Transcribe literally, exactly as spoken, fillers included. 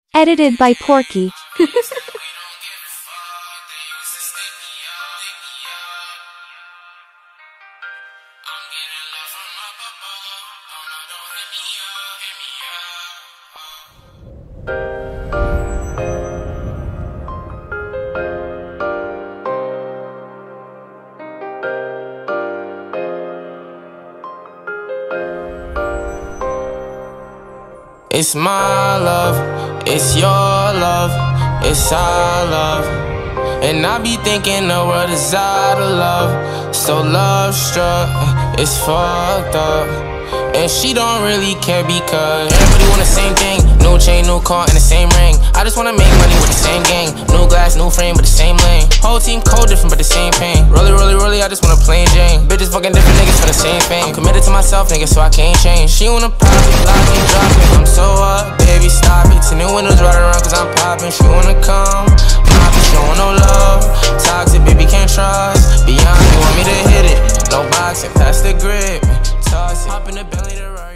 Edited by Porky. It's my love, it's your love, it's our love. And I be thinking the world is out of love. So love struck, it's fucked up. And she don't really care because everybody want the same thing. New chain, new car, and the same ring. I just wanna make money with the same gang. New glass, new frame, but the same lane. Whole team cold, different, but the same pain. Rolly, rolly, rolly, I just wanna plain Jane. Bitches fucking different niggas for the same thing. I'm committed to myself, nigga, so I can't change. She wanna pop me, lock me, drop me. I'm so up, baby, stop it. Ten new windows right around cause I'm popping. She wanna come, pop it, she don't want no love. Toxic, baby, can't trust. Beyond, you want me to hit it. No boxing, pass the grip. Toss it, hop in the belly to ride.